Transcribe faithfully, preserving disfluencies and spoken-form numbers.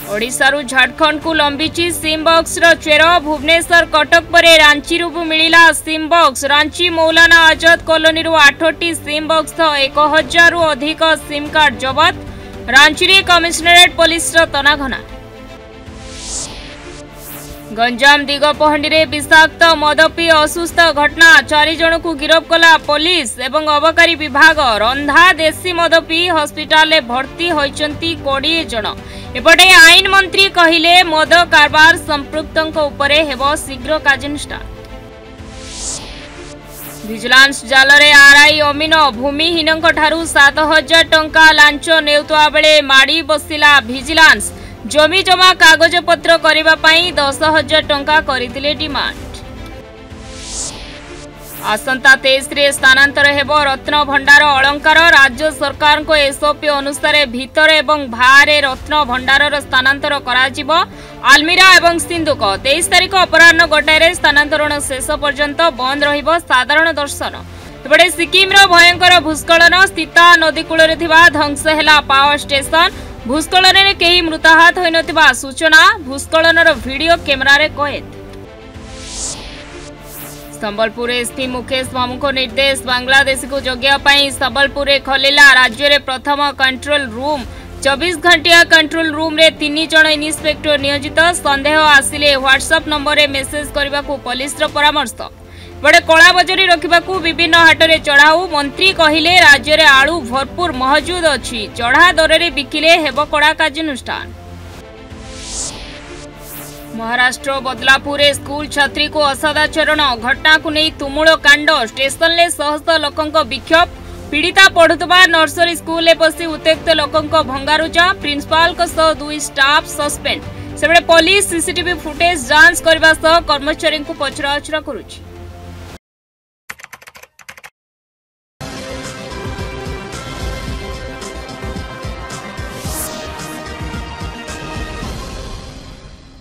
ओडिशारू झारखंड को लंबीची SIM box रो चेर भुवनेश्वर कटक परे रांची रू मिलिला SIM box. Ranchi Maulana Azad colony रू आठटी सिम बॉक्स तो एक हजार रु अधिक सिम कार्ड जबत। रांची रे कमिशनरेट पुलिस रो तनाघना। गंजाम दिगपहंडी रे विषाक्त मद पी असुस्थ घटना। चारि जन को गिरफ कला पुलिस एवं अबकारी विभाग। रंधा देसी मद पी हॉस्पिटल में भर्ती होइचंती बीस जन। एपटे आईन मंत्री कहिले मद कारबार संपृक्तों उपरे हेबो शीघ्र कार्यानुष्ठान। विजिलेंस जाल रे आरआई अमीन भूमिहीन ठारू सात हजार टंका लांच नेउतवा बेले माड़ी बसिला विजिलेंस। जमी जमा कागज पत्र करिबा पई दस हजार टंका करितिले डिमांड। आसंता तेईस रे स्थानांतर हेबो रत्न भंडार अलंकार। राज्य सरकार को एसओपी अनुसार भीतर एवं बाहर रत्न भंडार स्थानांतर कराजिबो। आलमीरा एवं सिंधुक तेईस तारीख अपराह्न गोटाए स्थानांतरण शेष पर्यंत बंद रहिबो साधारण दर्शन। एपटे सिक्किम रो भयंकर भूस्खलन। स्थिता नदी कूल रे थिबा ध्वंस हेला पावर स्टेशन। भूस्खलन रे केही मृताहत होई नथिबा सूचना। भूस्खलनर वीडियो कैमेरा रे कैद। संबलपुर एसपी मुकेश मामू को निर्देश। बांग्लादेश को जगिया पाई संबलपुर खोलिला राज्य रे प्रथम कंट्रोल रूम। चौबीस घंटिया कंट्रोल रूम रे तीन जन इन्स्पेक्टर नियोजित। संदेह आसिले व्हाट्सएप नंबर रे मेसेज करबा को पुलिस रो परामर्श। बड़े कला बजारी रखा विभिन्न हाट में चढ़ाऊ। मंत्री कहिले राज्य में आलू भरपूर महजूद अच्छी। चढ़ा दर में बिकिले हेब कड़ा कार्यानुष्ठान। महाराष्ट्र बदलापुर स्कूल छात्री को असदाचरण। घटना को नहीं तुमुल कांड। स्टेशन में शह शह लोकों विक्षोभ। पीड़िता पढ़ुवा नर्सरी स्कूल में पशि उत्त्यक्त लोकों भंगारुजा। प्रिंसिपाल दुई स्टाफ सस्पेंड। सेबड़े पुलिस सीसीटीवी फुटेज जांच करने कर्मचारी को पचराउचरा करुछि।